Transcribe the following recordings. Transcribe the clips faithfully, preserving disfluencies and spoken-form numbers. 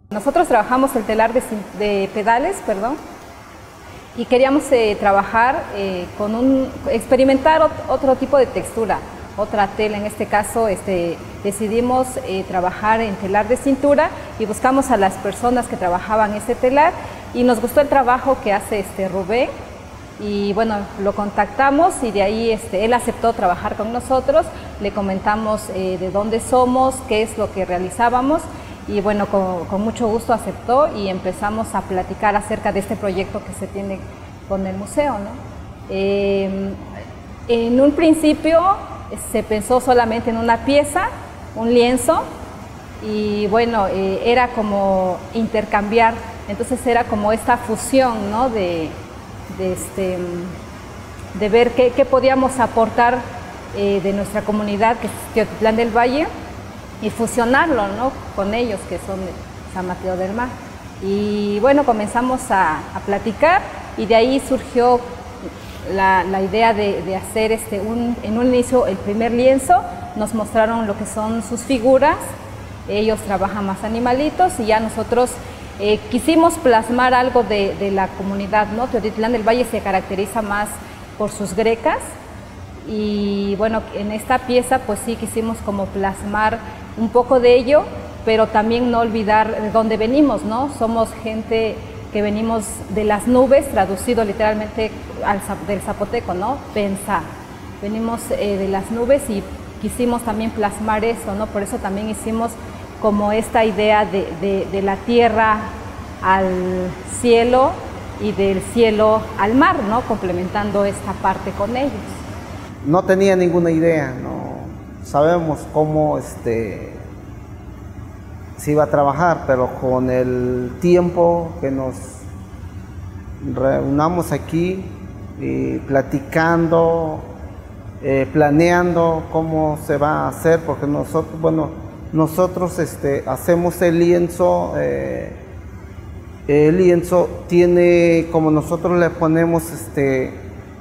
Nosotros trabajamos el telar de, de pedales, perdón, y queríamos eh, trabajar eh, con un, experimentar ot, otro tipo de textura, otra tela. En este caso este, decidimos eh, trabajar en telar de cintura y buscamos a las personas que trabajaban ese telar y nos gustó el trabajo que hace este Rubén y bueno, lo contactamos y de ahí este, él aceptó trabajar con nosotros, le comentamos eh, de dónde somos, qué es lo que realizábamos. Y bueno, con, con mucho gusto aceptó y empezamos a platicar acerca de este proyecto que se tiene con el museo, ¿no? Eh, en un principio se pensó solamente en una pieza, un lienzo, y bueno, eh, era como intercambiar, entonces era como esta fusión, ¿no? de, de, este, de ver qué, qué podíamos aportar eh, de nuestra comunidad, que es Teotitlán del Valle, y fusionarlo, ¿no? con ellos, que son de San Mateo del Mar. Y bueno, comenzamos a, a platicar y de ahí surgió la, la idea de, de hacer este, un, en un inicio el primer lienzo. Nos mostraron lo que son sus figuras, ellos trabajan más animalitos y ya nosotros eh, quisimos plasmar algo de, de la comunidad, ¿no? Teotitlán del Valle se caracteriza más por sus grecas y bueno, en esta pieza pues sí quisimos como plasmar un poco de ello, pero también no olvidar de dónde venimos, ¿no? Somos gente que venimos de las nubes, traducido literalmente al, del zapoteco, ¿no? Pensar. Venimos eh, de las nubes y quisimos también plasmar eso, ¿no? Por eso también hicimos como esta idea de, de, de la tierra al cielo y del cielo al mar, ¿no? Complementando esta parte con ellos. No tenía ninguna idea, no sabemos cómo este, se iba a trabajar, pero con el tiempo que nos reunamos aquí, y platicando, eh, planeando cómo se va a hacer, porque nosotros, bueno, nosotros este, hacemos el lienzo, eh, el lienzo tiene, como nosotros le ponemos este,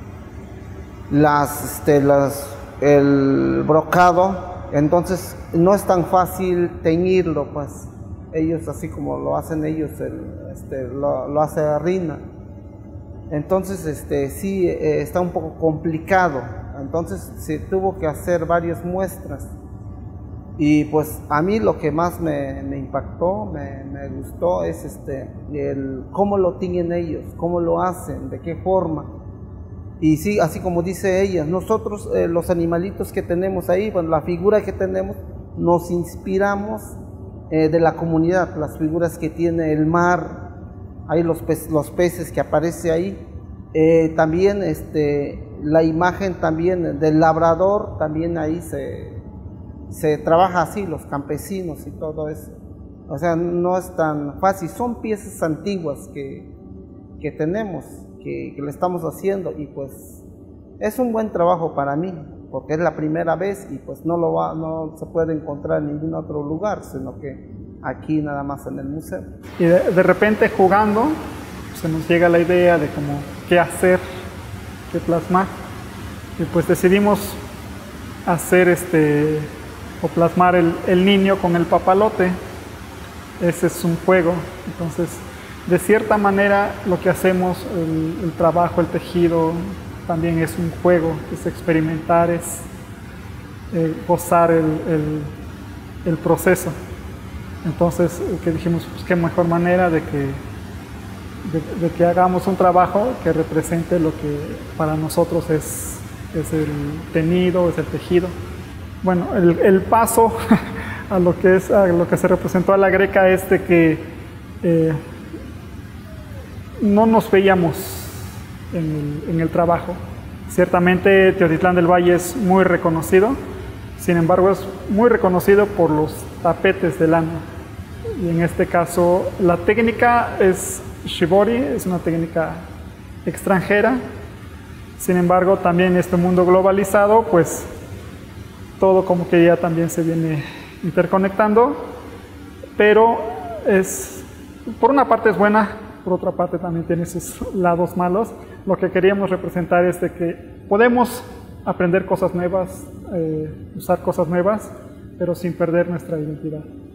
las, este, las el brocado, entonces no es tan fácil teñirlo, pues ellos así como lo hacen ellos, el, este, lo, lo hace Rina, entonces este, sí eh, está un poco complicado, entonces se tuvo que hacer varias muestras y pues a mí lo que más me, me impactó, me, me gustó es este, el, cómo lo tiñen ellos, cómo lo hacen, de qué forma. Y sí, así como dice ella, nosotros eh, los animalitos que tenemos ahí, bueno, la figura que tenemos, nos inspiramos eh, de la comunidad, las figuras que tiene el mar, ahí los, pe los peces que aparece ahí, eh, también este, la imagen también del labrador, también ahí se, se trabaja así, los campesinos y todo eso. O sea, no es tan fácil, son piezas antiguas que, que tenemos. Que, que le estamos haciendo y pues es un buen trabajo para mí porque es la primera vez y pues no lo va, no se puede encontrar en ningún otro lugar sino que aquí nada más en el museo. Y de, de repente jugando se nos llega la idea de como qué hacer, qué plasmar y pues decidimos hacer este o plasmar el, el niño con el papalote. Ese es un juego, entonces de cierta manera lo que hacemos, el, el trabajo, el tejido, también es un juego, es experimentar, es eh, gozar el, el, el proceso. Entonces, que dijimos, pues qué mejor manera de que, de, de que hagamos un trabajo que represente lo que para nosotros es, es el teñido, es el tejido. Bueno, el, el paso a lo que es, a lo que se representó a la greca es de que eh, no nos veíamos en el, en el trabajo. Ciertamente Teotitlán del Valle es muy reconocido, sin embargo es muy reconocido por los tapetes de lana. Y en este caso la técnica es shibori, es una técnica extranjera. Sin embargo también en este mundo globalizado, pues todo como que ya también se viene interconectando, pero es, por una parte es buena, por otra parte también tiene sus lados malos. Lo que queríamos representar es de que podemos aprender cosas nuevas, eh, usar cosas nuevas, pero sin perder nuestra identidad.